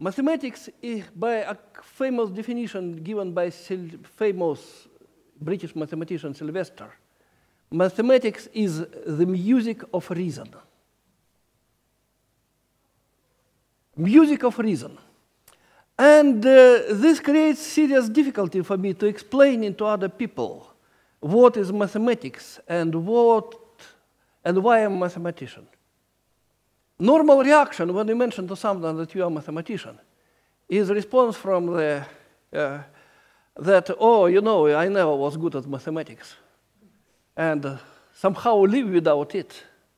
Mathematics, by a famous definition given by famous British mathematician Sylvester, mathematics is the music of reason. Music of reason. And this creates serious difficulty for me to explain it to other people what is mathematics and why I'm a mathematician. Normal reaction when you mention to someone that you are a mathematician is a response from that, oh, you know, I never was good at mathematics, and somehow live without it.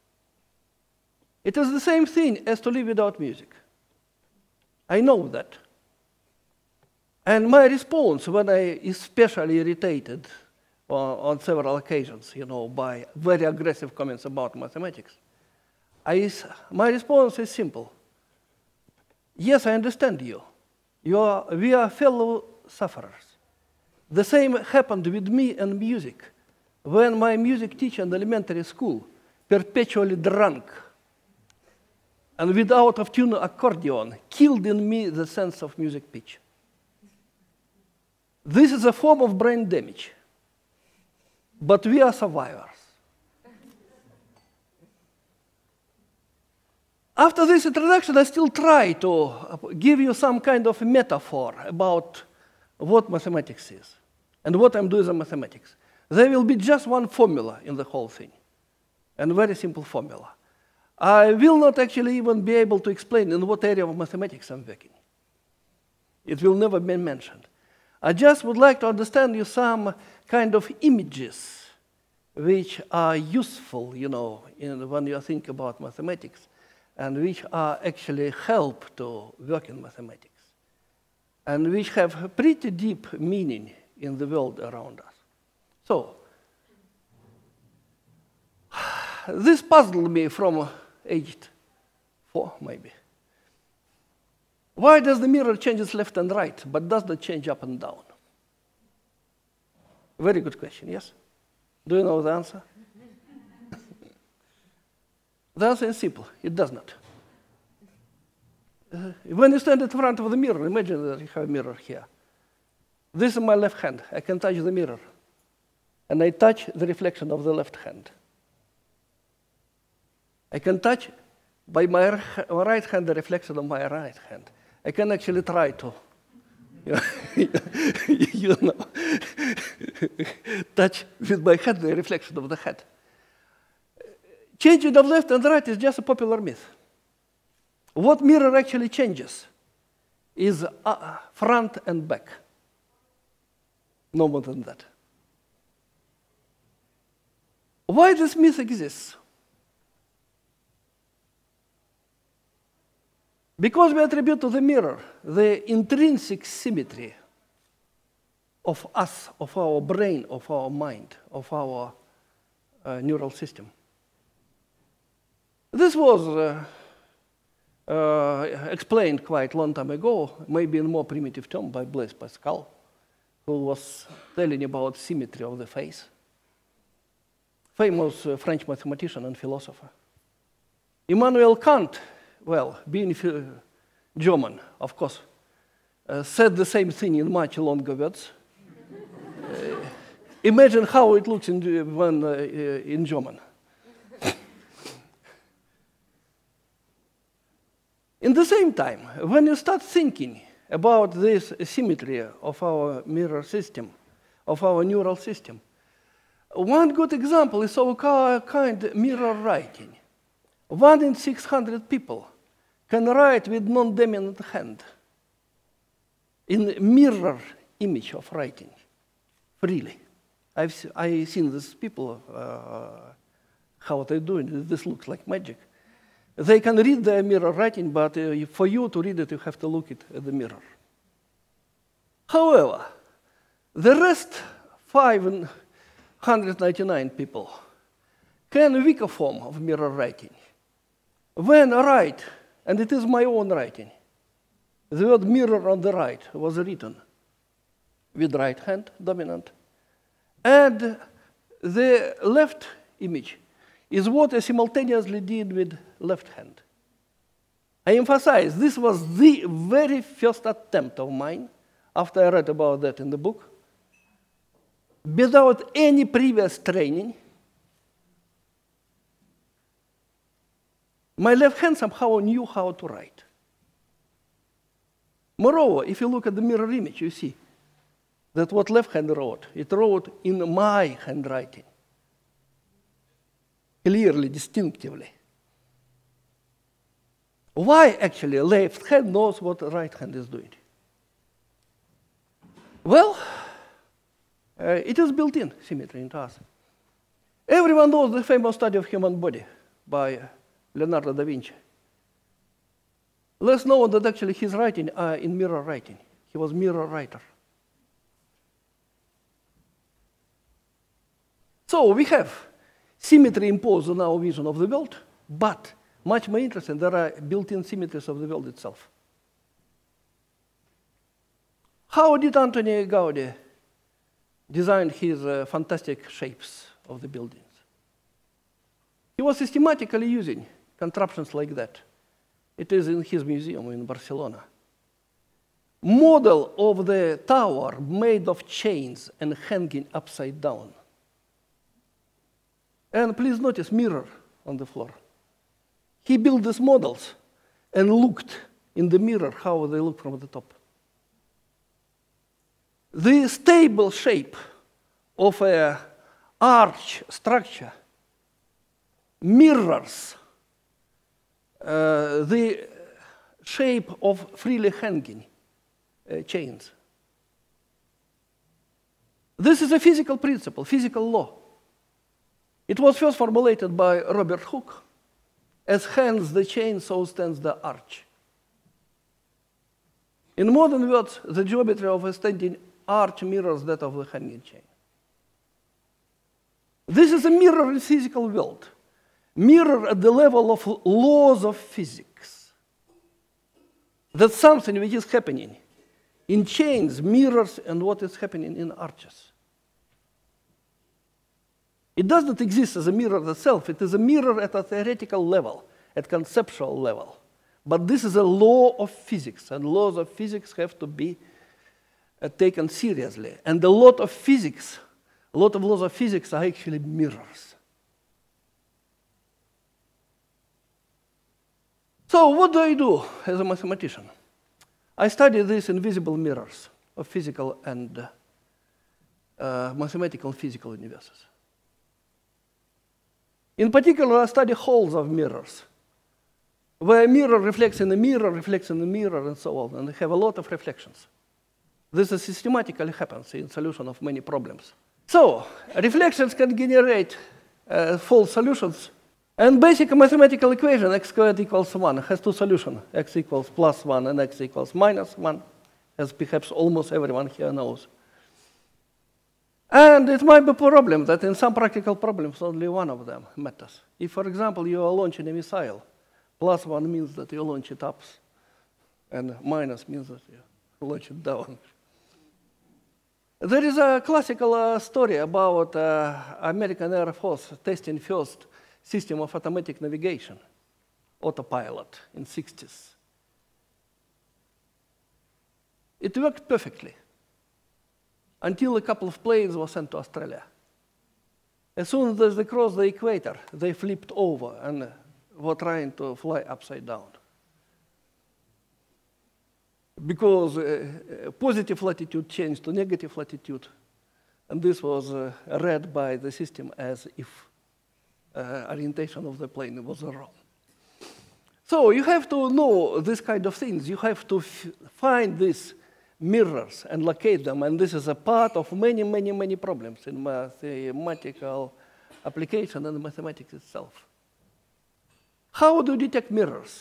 It is the same thing as to live without music. I know that. And my response when I especially irritated on several occasions, you know, by very aggressive comments about mathematics, my response is simple. Yes, I understand you. We are fellow sufferers. The same happened with me and music. When my music teacher in elementary school, perpetually drunk and with out-of-tune accordion, killed in me the sense of music pitch. This is a form of brain damage. But we are survivors. After this introduction, I still try to give you some kind of metaphor about what mathematics is and what I'm doing in mathematics. There will be just one formula in the whole thing, and a very simple formula. I will not actually even be able to explain in what area of mathematics I'm working. It will never be mentioned. I just would like to understand you some kind of images which are useful, you know, when you think about mathematics, and which are actually help to work in mathematics, and which have a pretty deep meaning in the world around us. So, this puzzled me from age 4, maybe. Why does the mirror changes left and right, but does not change up and down? Very good question, yes? Do you know the answer? The answer is simple. It does not. When you stand in front of the mirror, imagine that you have a mirror here. This is my left hand. I can touch the mirror. And I touch the reflection of the left hand. I can touch by my right hand the reflection of my right hand. I can actually try to, you know, touch with my hand the reflection of the head. Changing of left and right is just a popular myth. What mirror actually changes is front and back. No more than that. Why this myth exists? Because we attribute to the mirror the intrinsic symmetry of us, of our brain, of our mind, of our neural system. This was explained quite a long time ago, maybe in more primitive term by Blaise Pascal, who was telling about symmetry of the face. Famous French mathematician and philosopher. Immanuel Kant, well, being German, of course, said the same thing in much longer words. Imagine how it looks in German. In the same time, when you start thinking about this symmetry of our mirror system, of our neural system, one good example is our kind mirror writing. 1 in 600 people can write with non-dominant hand in mirror image of writing, freely. I've seen these people, how they're doing. This looks like magic. They can read their mirror writing, but for you to read it, you have to look at the mirror. However, the rest 599 people can weaker form of mirror writing. When I write, and it is my own writing, the word mirror on the right was written with right hand, dominant, and the left image is what I simultaneously did with left hand. I emphasize, this was the very first attempt of mine, after I read about that in the book, without any previous training. My left hand somehow knew how to write. Moreover, if you look at the mirror image, you see that what left hand wrote, it wrote in my handwriting, clearly, distinctively. Why actually left hand knows what right hand is doing? Well, it is built-in symmetry into us. Everyone knows the famous study of human body by Leonardo da Vinci. Less known that actually his writing in mirror writing. He was mirror writer. So we have symmetry imposed on our vision of the world, but much more interesting, there are built-in symmetries of the world itself. How did Antoni Gaudi design his fantastic shapes of the buildings? He was systematically using contraptions like that. It is in his museum in Barcelona. Model of the tower made of chains and hanging upside down. And please notice mirror on the floor. He built these models and looked in the mirror how they look from the top. The stable shape of an arch structure mirrors the shape of freely hanging chains. This is a physical principle, physical law. It was first formulated by Robert Hooke. As hangs the chain, so stands the arch. In modern words, the geometry of a standing arch mirrors that of the hanging chain. This is a mirror in physical world. Mirror at the level of laws of physics. That's something which is happening in chains, mirrors, and what is happening in arches. It does not exist as a mirror itself. It is a mirror at a theoretical level, at conceptual level. But this is a law of physics, and laws of physics have to be taken seriously. And a lot of laws of physics are actually mirrors. So what do I do as a mathematician? I study these invisible mirrors of physical and mathematical and physical universes. In particular, I study holes of mirrors, where a mirror reflects in a mirror, reflects in a mirror, and so on, and they have a lot of reflections. This systematically happens in solution of many problems. So, reflections can generate false solutions. And basic mathematical equation, x squared equals 1, has two solutions, x equals plus 1 and x equals minus 1, as perhaps almost everyone here knows. And it might be a problem that in some practical problems, only one of them matters. If, for example, you are launching a missile, plus 1 means that you launch it up, and minus means that you launch it down. There is a classical story about American Air Force testing first system of automatic navigation, autopilot, in the 60s. It worked perfectly until a couple of planes were sent to Australia. As soon as they crossed the equator, they flipped over and were trying to fly upside down. Because positive latitude changed to negative latitude, and this was read by the system as if orientation of the plane was wrong. So you have to know this kind of things. You have to find these mirrors and locate them, and this is a part of many, many, many problems in mathematical application and mathematics itself. How do you detect mirrors?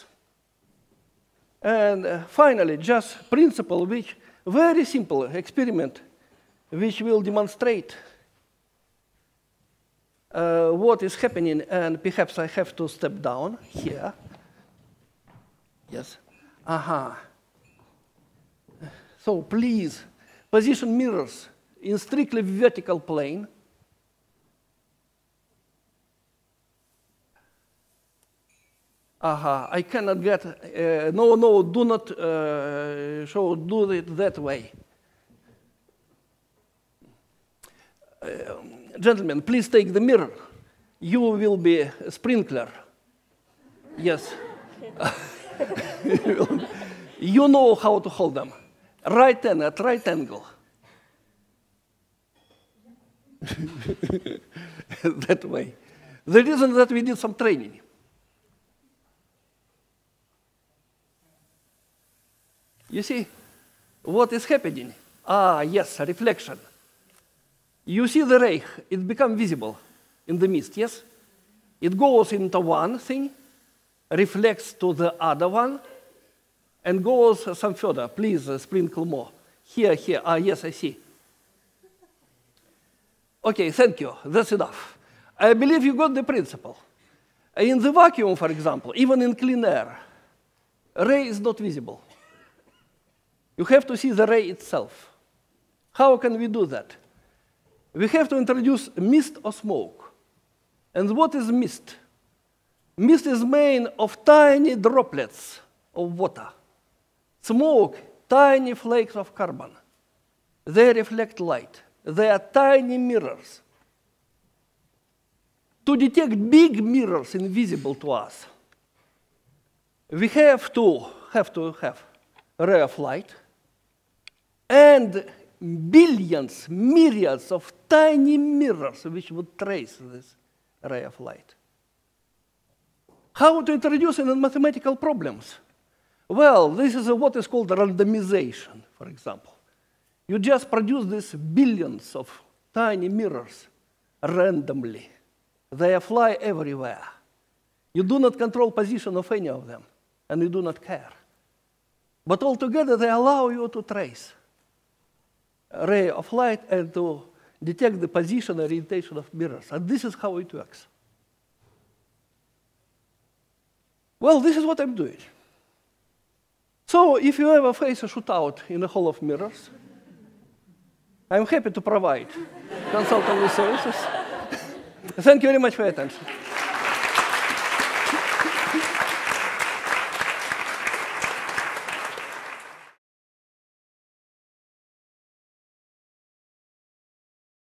And finally, just principle, which very simple experiment, which will demonstrate what is happening, and perhaps I have to step down here. Yes. So please position mirrors in strictly vertical plane. I cannot get, no, do not do it that way. Gentlemen, please take the mirror. You will be a sprinkler. Yes. You know how to hold them. Right hand at right angle. That way. The reason that we did some training. You see what is happening? Yes, reflection. You see the ray, it becomes visible in the mist, yes? It goes into one thing, reflects to the other one, and goes some further. Please sprinkle more. Here. Yes, I see. Okay, thank you. That's enough. I believe you got the principle. In the vacuum, for example, even in clean air, ray is not visible. You have to see the ray itself. How can we do that? We have to introduce mist or smoke. And what is mist? Mist is made of tiny droplets of water. Smoke, tiny flakes of carbon. They reflect light. They are tiny mirrors. To detect big mirrors invisible to us, we have to have a ray of light and billions, myriads of tiny mirrors which would trace this ray of light. How to introduce it in mathematical problems? Well, this is what is called randomization, for example. You just produce these billions of tiny mirrors randomly. They fly everywhere. You do not control position of any of them, and you do not care. But altogether, they allow you to trace a ray of light and to detect the position and orientation of mirrors. And this is how it works. Well, this is what I'm doing. So if you ever face a shootout in a hall of mirrors, I'm happy to provide consulting services. Thank you very much for your attention.